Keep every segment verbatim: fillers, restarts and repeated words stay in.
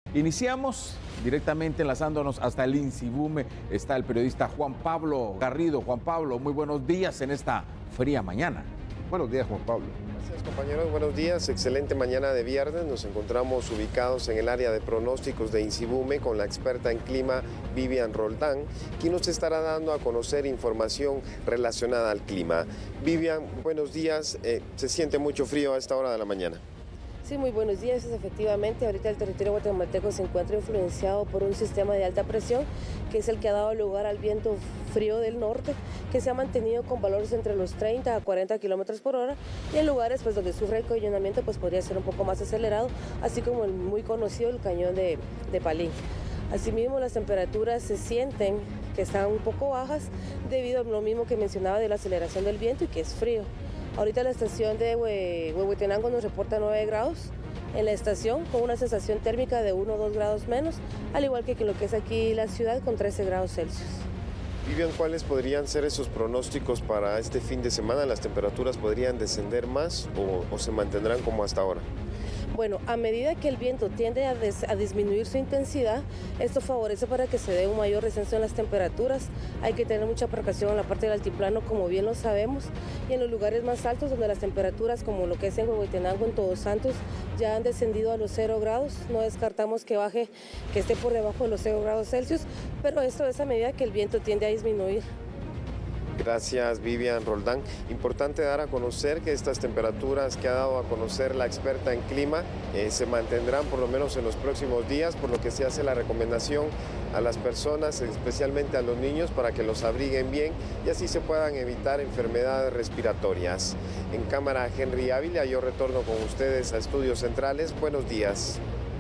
Iniciamos directamente enlazándonos hasta el INSIBUME. Está el periodista Juan Pablo Garrido. Juan Pablo, muy buenos días en esta fría mañana. Buenos días, Juan Pablo. Gracias, compañeros. Buenos días. Excelente mañana de viernes. Nos encontramos ubicados en el área de pronósticos de INSIBUME con la experta en clima Vivian Roldán, quien nos estará dando a conocer información relacionada al clima. Vivian, buenos días. Eh, ¿Se siente mucho frío a esta hora de la mañana? Sí, muy buenos días. Efectivamente, ahorita el territorio guatemalteco se encuentra influenciado por un sistema de alta presión, que es el que ha dado lugar al viento frío del norte, que se ha mantenido con valores entre los treinta a cuarenta kilómetros por hora, y en lugares pues, donde sufre encollonamiento pues, podría ser un poco más acelerado, así como el muy conocido el cañón de, de Palín. Asimismo, las temperaturas se sienten que están un poco bajas debido a lo mismo que mencionaba de la aceleración del viento y que es frío. Ahorita la estación de Huehuetenango nos reporta nueve grados en la estación, con una sensación térmica de uno o dos grados menos, al igual que lo que es aquí la ciudad con trece grados Celsius. Vivian, ¿cuáles podrían ser esos pronósticos para este fin de semana? ¿Las temperaturas podrían descender más o, o se mantendrán como hasta ahora? Bueno, a medida que el viento tiende a, des, a disminuir su intensidad, esto favorece para que se dé un mayor descenso en las temperaturas. Hay que tener mucha precaución en la parte del altiplano, como bien lo sabemos, y en los lugares más altos donde las temperaturas, como lo que es en Huehuetenango, en Todos Santos, ya han descendido a los cero grados. No descartamos que baje, que esté por debajo de los cero grados Celsius, pero esto es a medida que el viento tiende a disminuir. Gracias, Vivian Roldán. Importante dar a conocer que estas temperaturas que ha dado a conocer la experta en clima eh, se mantendrán por lo menos en los próximos días, por lo que se hace la recomendación a las personas, especialmente a los niños, para que los abriguen bien y así se puedan evitar enfermedades respiratorias. En cámara, Henry Ávila, yo retorno con ustedes a Estudios Centrales. Buenos días.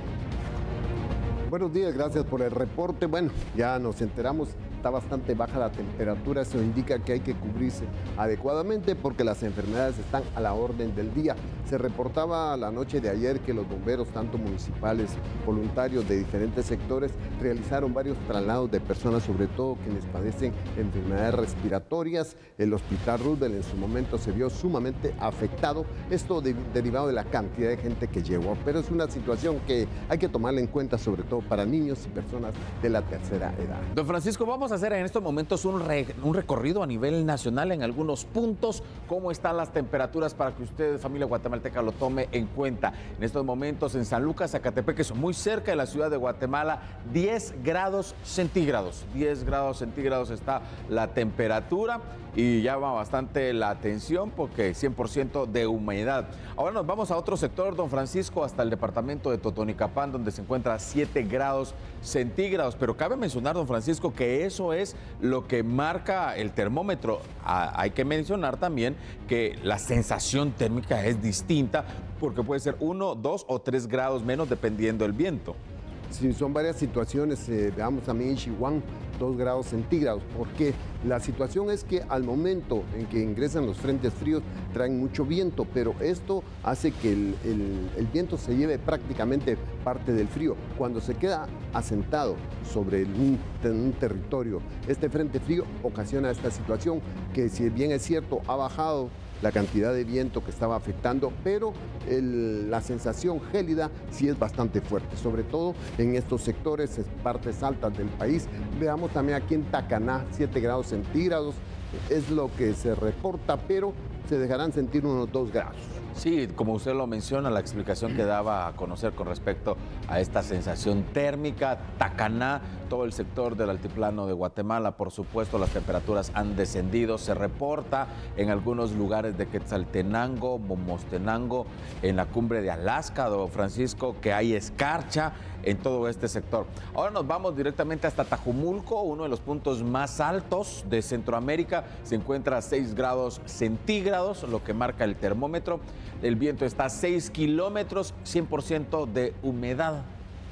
Buenos días, gracias por el reporte. Bueno, ya nos enteramos. Está bastante baja la temperatura, eso indica que hay que cubrirse adecuadamente porque las enfermedades están a la orden del día. Se reportaba la noche de ayer que los bomberos, tanto municipales, voluntarios de diferentes sectores, realizaron varios traslados de personas, sobre todo quienes padecen enfermedades respiratorias. El Hospital Roosevelt en su momento se vio sumamente afectado, esto de, derivado de la cantidad de gente que llegó, pero es una situación que hay que tomarla en cuenta, sobre todo para niños y personas de la tercera edad. Don Francisco, vamos a hacer en estos momentos un, re, un recorrido a nivel nacional en algunos puntos, cómo están las temperaturas para que usted, familia guatemalteca, lo tome en cuenta. En estos momentos en San Lucas, Zacatepec, muy cerca de la ciudad de Guatemala, diez grados centígrados, diez grados centígrados está la temperatura y llama bastante la atención porque cien por ciento de humedad. Ahora nos vamos a otro sector, don Francisco, hasta el departamento de Totonicapán, donde se encuentra siete grados centígrados, pero cabe mencionar, don Francisco, que eso es lo que marca el termómetro. Ah, hay que mencionar también que la sensación térmica es distinta porque puede ser uno, dos o tres grados menos dependiendo del viento. Sí, son varias situaciones, eh, veamos a Michihuán, dos grados centígrados, porque la situación es que al momento en que ingresan los frentes fríos traen mucho viento, pero esto hace que el, el, el viento se lleve prácticamente parte del frío. Cuando se queda asentado sobre un, un territorio, este frente frío ocasiona esta situación que, si bien es cierto, ha bajado la cantidad de viento que estaba afectando, pero el, la sensación gélida sí es bastante fuerte, sobre todo en estos sectores, en partes altas del país. Veamos también aquí en Tacaná, siete grados centígrados, es lo que se reporta, pero se dejarán sentir unos dos grados. Sí, como usted lo menciona, la explicación que daba a conocer con respecto a esta sensación térmica, Tacaná, todo el sector del altiplano de Guatemala, por supuesto, las temperaturas han descendido. Se reporta en algunos lugares de Quetzaltenango, Momostenango, en la cumbre de Alaska, don Francisco, que hay escarcha en todo este sector. Ahora nos vamos directamente hasta Tajumulco, uno de los puntos más altos de Centroamérica. Se encuentra a seis grados centígrados, lo que marca el termómetro. El viento está a seis kilómetros, cien por ciento de humedad.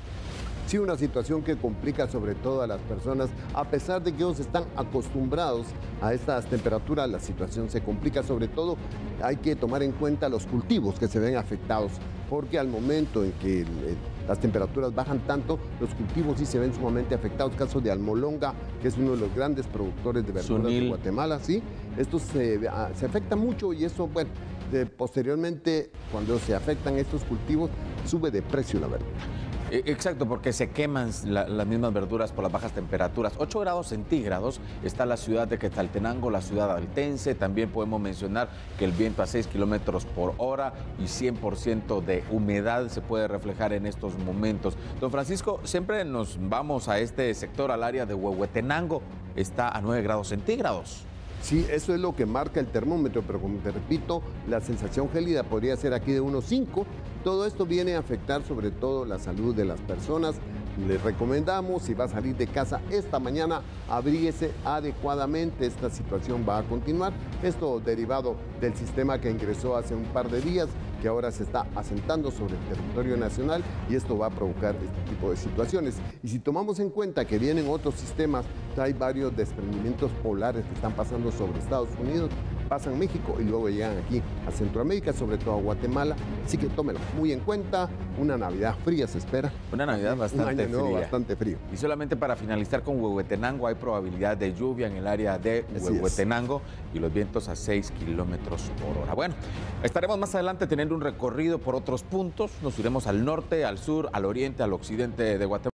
Sí, una situación que complica sobre todo a las personas, a pesar de que ellos están acostumbrados a estas temperaturas, la situación se complica. Sobre todo hay que tomar en cuenta los cultivos que se ven afectados, porque al momento en que el, el, las temperaturas bajan tanto, los cultivos sí se ven sumamente afectados. Caso de Almolonga, que es uno de los grandes productores de verduras Sunil. de Guatemala, sí, esto se, se afecta mucho y eso, bueno, de, posteriormente, cuando se afectan estos cultivos, sube de precio la verdura. Exacto, porque se queman la, las mismas verduras por las bajas temperaturas. ocho grados centígrados está la ciudad de Quetzaltenango, la ciudad altense. También podemos mencionar que el viento a seis kilómetros por hora y cien por ciento de humedad se puede reflejar en estos momentos. Don Francisco, siempre nos vamos a este sector, al área de Huehuetenango. Está a nueve grados centígrados. Sí, eso es lo que marca el termómetro, pero como te repito, la sensación gélida podría ser aquí de unos cinco. Todo esto viene a afectar sobre todo la salud de las personas. Les recomendamos, si va a salir de casa esta mañana, abríguese adecuadamente. Esta situación va a continuar. Esto derivado del sistema que ingresó hace un par de días, que ahora se está asentando sobre el territorio nacional, y esto va a provocar este tipo de situaciones. Y si tomamos en cuenta que vienen otros sistemas, hay varios desprendimientos polares que están pasando sobre Estados Unidos, pasan México y luego llegan aquí a Centroamérica, sobre todo a Guatemala. Así que tómelo muy en cuenta. Una Navidad fría se espera. Una Navidad bastante Un año nuevo fría. bastante frío. Y solamente para finalizar con Huehuetenango, hay probabilidad de lluvia en el área de Huehuetenango y los vientos a seis kilómetros por hora. Bueno, estaremos más adelante teniendo un recorrido por otros puntos. Nos iremos al norte, al sur, al oriente, al occidente de Guatemala.